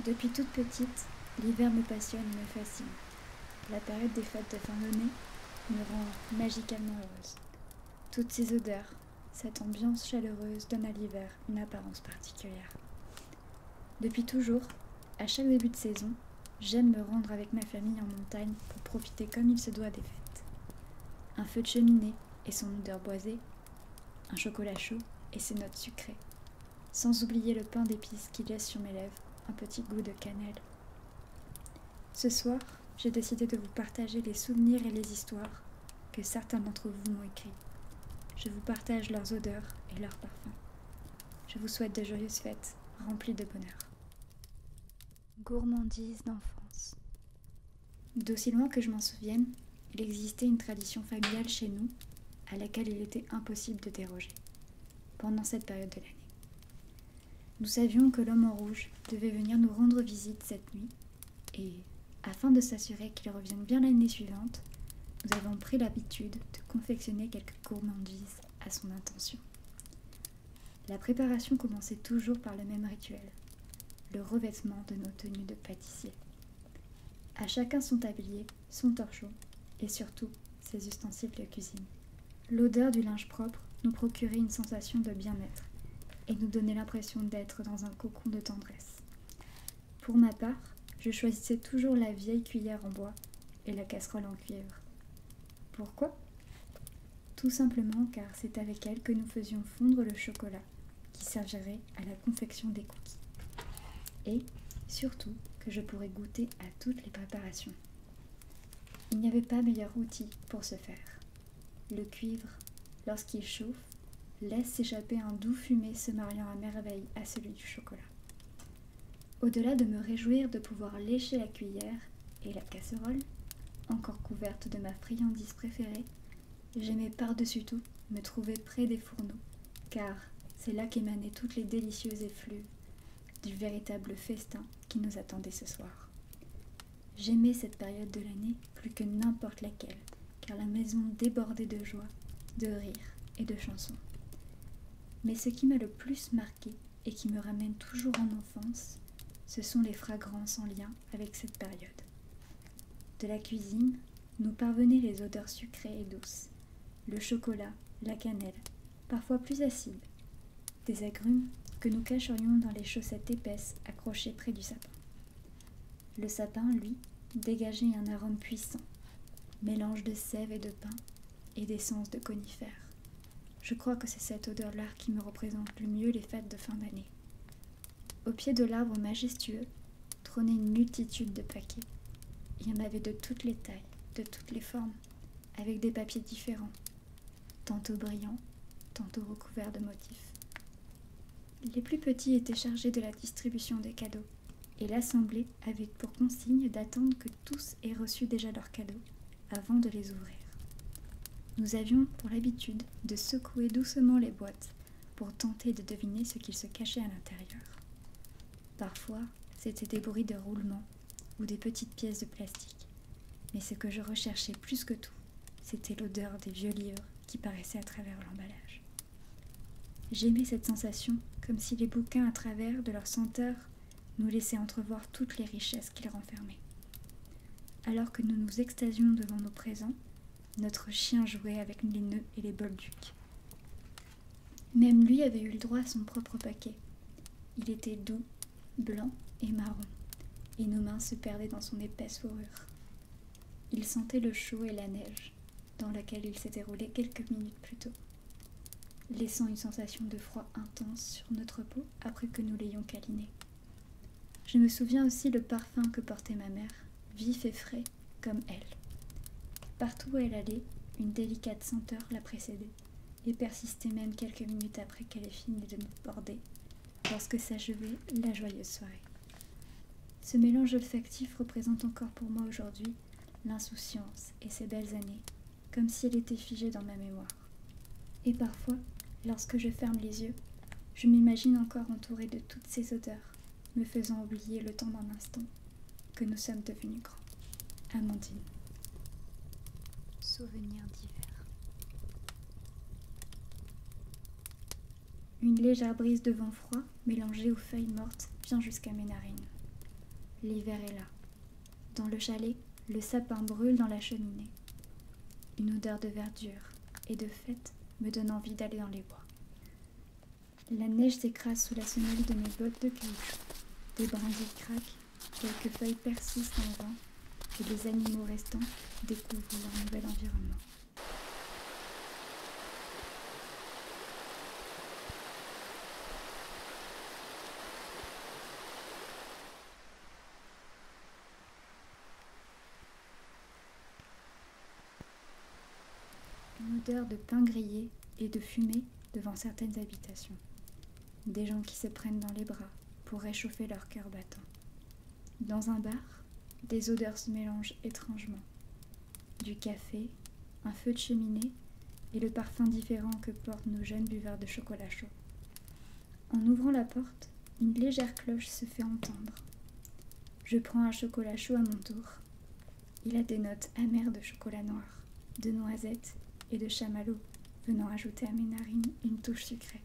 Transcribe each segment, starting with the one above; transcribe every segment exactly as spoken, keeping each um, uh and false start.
Depuis toute petite, l'hiver me passionne et me fascine. La période des fêtes de fin d'année me rend magicalement heureuse. Toutes ces odeurs, cette ambiance chaleureuse donne à l'hiver une apparence particulière. Depuis toujours, à chaque début de saison, j'aime me rendre avec ma famille en montagne pour profiter comme il se doit des fêtes. Un feu de cheminée et son odeur boisée, un chocolat chaud et ses notes sucrées, sans oublier le pain d'épices qui laisse sur mes lèvres un petit goût de cannelle. Ce soir, j'ai décidé de vous partager les souvenirs et les histoires que certains d'entre vous m'ont écrits. Je vous partage leurs odeurs et leurs parfums. Je vous souhaite de joyeuses fêtes, remplies de bonheur. Gourmandise d'enfance. D'aussi loin que je m'en souvienne, il existait une tradition familiale chez nous à laquelle il était impossible de déroger, pendant cette période de l'année. Nous savions que l'homme en rouge devait venir nous rendre visite cette nuit, et, afin de s'assurer qu'il revienne bien l'année suivante, nous avons pris l'habitude de confectionner quelques gourmandises à son intention. La préparation commençait toujours par le même rituel, le revêtement de nos tenues de pâtissier. À chacun son tablier, son torchon, et surtout ses ustensiles de cuisine. L'odeur du linge propre nous procurait une sensation de bien-être, et nous donnait l'impression d'être dans un cocon de tendresse. Pour ma part, je choisissais toujours la vieille cuillère en bois et la casserole en cuivre. Pourquoi ? Tout simplement car c'est avec elle que nous faisions fondre le chocolat qui servirait à la confection des cookies. Et, surtout, que je pourrais goûter à toutes les préparations. Il n'y avait pas meilleur outil pour ce faire. Le cuivre, lorsqu'il chauffe, laisse s'échapper un doux fumet se mariant à merveille à celui du chocolat. Au-delà de me réjouir de pouvoir lécher la cuillère et la casserole, encore couverte de ma friandise préférée, j'aimais par-dessus tout me trouver près des fourneaux, car c'est là qu'émanaient toutes les délicieuses effluves du véritable festin qui nous attendait ce soir. J'aimais cette période de l'année plus que n'importe laquelle, car la maison débordait de joie, de rires et de chansons. Mais ce qui m'a le plus marqué et qui me ramène toujours en enfance, ce sont les fragrances en lien avec cette période. De la cuisine, nous parvenaient les odeurs sucrées et douces, le chocolat, la cannelle, parfois plus acide, des agrumes que nous cacherions dans les chaussettes épaisses accrochées près du sapin. Le sapin, lui, dégageait un arôme puissant, mélange de sève et de pin et d'essence de conifères. Je crois que c'est cette odeur-là qui me représente le mieux les fêtes de fin d'année. Au pied de l'arbre majestueux trônait une multitude de paquets. Il y en avait de toutes les tailles, de toutes les formes, avec des papiers différents, tantôt brillants, tantôt recouverts de motifs. Les plus petits étaient chargés de la distribution des cadeaux, et l'assemblée avait pour consigne d'attendre que tous aient reçu déjà leurs cadeaux avant de les ouvrir. Nous avions pour l'habitude de secouer doucement les boîtes pour tenter de deviner ce qu'il se cachait à l'intérieur. Parfois, c'était des bruits de roulement ou des petites pièces de plastique, mais ce que je recherchais plus que tout, c'était l'odeur des vieux livres qui paraissaient à travers l'emballage. J'aimais cette sensation, comme si les bouquins, à travers de leur senteur, nous laissaient entrevoir toutes les richesses qu'ils renfermaient. Alors que nous nous extasions devant nos présents, notre chien jouait avec les nœuds et les bolducs. Même lui avait eu le droit à son propre paquet. Il était doux, blanc et marron, et nos mains se perdaient dans son épaisse fourrure. Il sentait le chaud et la neige, dans laquelle il s'était roulé quelques minutes plus tôt, laissant une sensation de froid intense sur notre peau après que nous l'ayons câliné. Je me souviens aussi le parfum que portait ma mère, vif et frais comme elle. Partout où elle allait, une délicate senteur la précédait, et persistait même quelques minutes après qu'elle ait fini de nous border, lorsque s'achevait la joyeuse soirée. Ce mélange olfactif représente encore pour moi aujourd'hui l'insouciance et ces belles années, comme si elle était figée dans ma mémoire. Et parfois, lorsque je ferme les yeux, je m'imagine encore entourée de toutes ces odeurs, me faisant oublier le temps d'un instant que nous sommes devenus grands. Amandine. Souvenirs d'hiver. Une légère brise de vent froid, mélangée aux feuilles mortes, vient jusqu'à mes narines. l'hiver est là. Dans le chalet, le sapin brûle dans la cheminée. Une odeur de verdure et de fête me donne envie d'aller dans les bois. La neige s'écrase sous la semelle de mes bottes de caoutchouc. Des brindilles craquent, quelques feuilles persistent dans le vent, et les animaux restants découvrent leur nouvel environnement. Une odeur de pain grillé et de fumée devant certaines habitations. Des gens qui se prennent dans les bras pour réchauffer leur cœur battant. Dans un bar, des odeurs se mélangent étrangement. Du café, un feu de cheminée et le parfum différent que portent nos jeunes buveurs de chocolat chaud. En ouvrant la porte, une légère cloche se fait entendre. Je prends un chocolat chaud à mon tour. Il a des notes amères de chocolat noir, de noisettes et de chamallow, venant ajouter à mes narines une touche sucrée.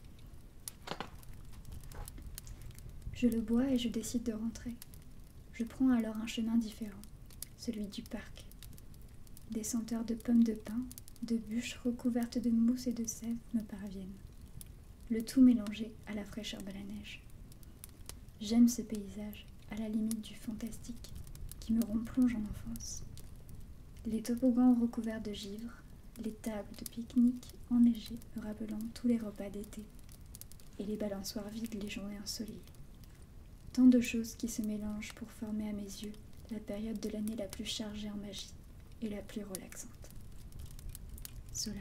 Je le bois et je décide de rentrer. Je prends alors un chemin différent, celui du parc. Des senteurs de pommes de pin, de bûches recouvertes de mousse et de sève me parviennent. Le tout mélangé à la fraîcheur de la neige. J'aime ce paysage, à la limite du fantastique, qui me replonge en enfance. Les toboggans recouverts de givre, les tables de pique-nique enneigées me rappelant tous les repas d'été, et les balançoires vides les journées ensoleillées. Tant de choses qui se mélangent pour former à mes yeux la période de l'année la plus chargée en magie et la plus relaxante. Solal.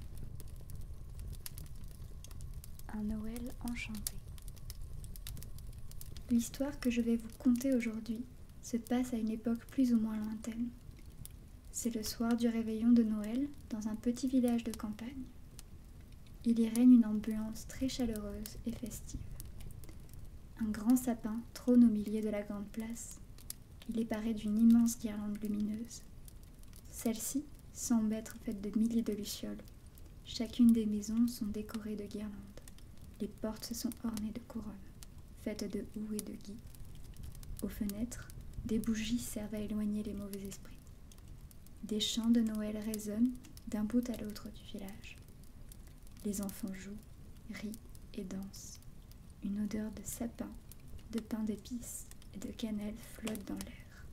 Un Noël enchanté. L'histoire que je vais vous conter aujourd'hui se passe à une époque plus ou moins lointaine. C'est le soir du réveillon de Noël dans un petit village de campagne. Il y règne une ambiance très chaleureuse et festive. Un grand sapin trône au milieu de la grande place. Il est paré d'une immense guirlande lumineuse. Celle-ci semble être faite de milliers de lucioles. Chacune des maisons sont décorées de guirlandes. Les portes se sont ornées de couronnes, faites de houx et de gui. Aux fenêtres, des bougies servent à éloigner les mauvais esprits. Des chants de Noël résonnent d'un bout à l'autre du village. Les enfants jouent, rient et dansent. Une odeur de sapin, de pain d'épices et de cannelle flotte dans l'air.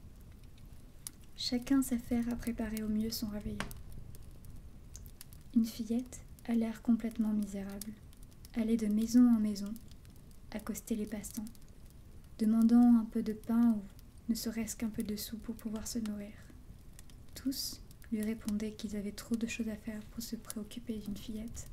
Chacun s'affaire à préparer au mieux son réveillon. Une fillette a l'air complètement misérable, allait de maison en maison, accoster les passants, demandant un peu de pain ou ne serait-ce qu'un peu de sous pour pouvoir se nourrir. Tous lui répondaient qu'ils avaient trop de choses à faire pour se préoccuper d'une fillette.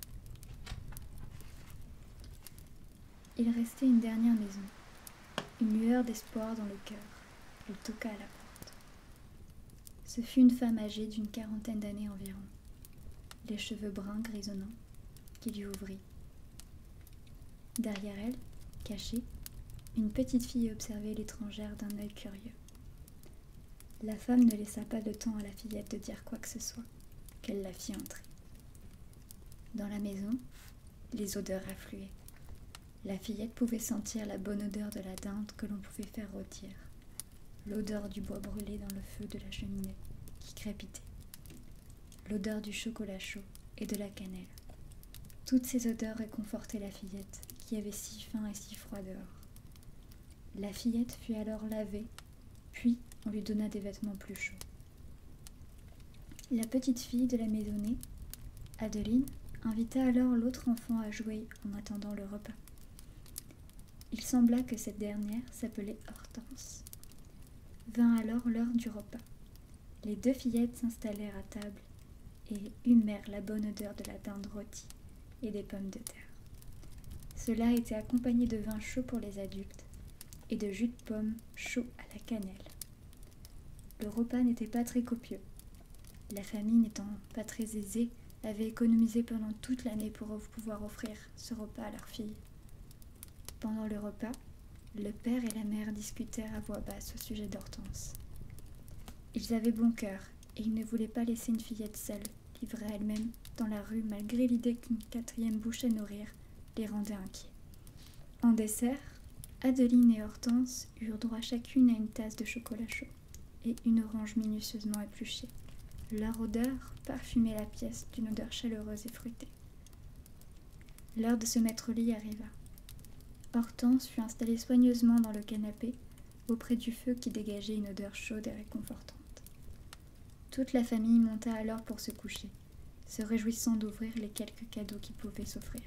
Il restait une dernière maison, une lueur d'espoir dans le cœur. Elle toqua à la porte. Ce fut une femme âgée d'une quarantaine d'années environ, les cheveux bruns grisonnants, qui lui ouvrit. Derrière elle, cachée, une petite fille observait l'étrangère d'un œil curieux. La femme ne laissa pas de temps à la fillette de dire quoi que ce soit, qu'elle la fit entrer. Dans la maison, les odeurs affluaient. La fillette pouvait sentir la bonne odeur de la dinde que l'on pouvait faire rôtir, l'odeur du bois brûlé dans le feu de la cheminée qui crépitait, l'odeur du chocolat chaud et de la cannelle. Toutes ces odeurs réconfortaient la fillette qui avait si faim et si froid dehors. La fillette fut alors lavée, puis on lui donna des vêtements plus chauds. La petite fille de la maisonnée, Adeline, invita alors l'autre enfant à jouer en attendant le repas. Il sembla que cette dernière s'appelait Hortense. Vint alors l'heure du repas. Les deux fillettes s'installèrent à table et humèrent la bonne odeur de la dinde rôtie et des pommes de terre. Cela était accompagné de vin chaud pour les adultes et de jus de pomme chaud à la cannelle. Le repas n'était pas très copieux. La famille n'étant pas très aisée, avait économisé pendant toute l'année pour pouvoir offrir ce repas à leur fille. Pendant le repas, le père et la mère discutèrent à voix basse au sujet d'Hortense. Ils avaient bon cœur et ils ne voulaient pas laisser une fillette seule, livrée à elle-même dans la rue malgré l'idée qu'une quatrième bouche à nourrir les rendait inquiets. En dessert, Adeline et Hortense eurent droit chacune à une tasse de chocolat chaud et une orange minutieusement épluchée. Leur odeur parfumait la pièce d'une odeur chaleureuse et fruitée. L'heure de se mettre au lit arriva. Hortense fut installée soigneusement dans le canapé, auprès du feu qui dégageait une odeur chaude et réconfortante. Toute la famille monta alors pour se coucher, se réjouissant d'ouvrir les quelques cadeaux qui pouvaient s'offrir.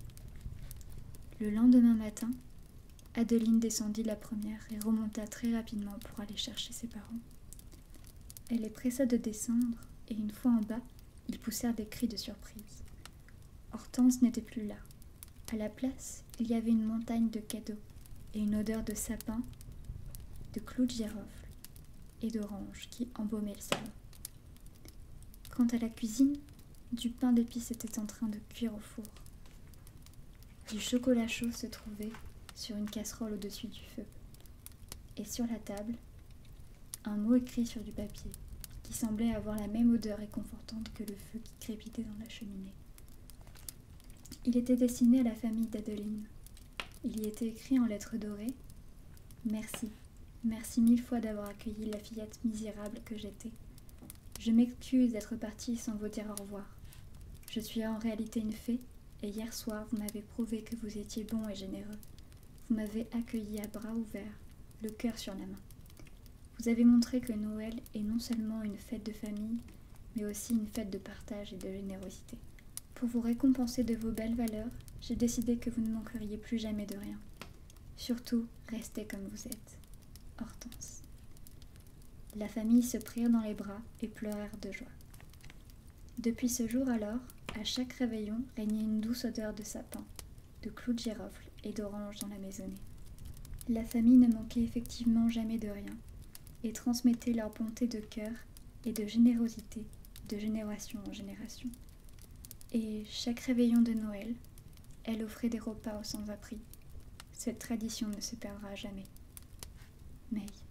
Le lendemain matin, Adeline descendit la première et remonta très rapidement pour aller chercher ses parents. Elle les pressa de descendre, et une fois en bas, ils poussèrent des cris de surprise. Hortense n'était plus là. À la place, il y avait une montagne de cadeaux et une odeur de sapin, de clous de girofle et d'oranges qui embaumaient le salon. Quant à la cuisine, du pain d'épices était en train de cuire au four. Du chocolat chaud se trouvait sur une casserole au-dessus du feu. Et sur la table, un mot écrit sur du papier, qui semblait avoir la même odeur réconfortante que le feu qui crépitait dans la cheminée. Il était destiné à la famille d'Adeline. Il y était écrit en lettres dorées « Merci, merci mille fois d'avoir accueilli la fillette misérable que j'étais. Je m'excuse d'être partie sans vous dire au revoir. Je suis en réalité une fée, et hier soir vous m'avez prouvé que vous étiez bon et généreux. Vous m'avez accueilli à bras ouverts, le cœur sur la main. Vous avez montré que Noël est non seulement une fête de famille, mais aussi une fête de partage et de générosité. Pour vous récompenser de vos belles valeurs, j'ai décidé que vous ne manqueriez plus jamais de rien. Surtout, restez comme vous êtes. Hortense. » La famille se prirent dans les bras et pleurèrent de joie. Depuis ce jour alors, à chaque réveillon régnait une douce odeur de sapin, de clous de girofle et d'orange dans la maisonnée. La famille ne manquait effectivement jamais de rien, et transmettait leur bonté de cœur et de générosité de génération en génération. Et chaque réveillon de Noël, elle offrait des repas aux sans-abri. Cette tradition ne se perdra jamais. May.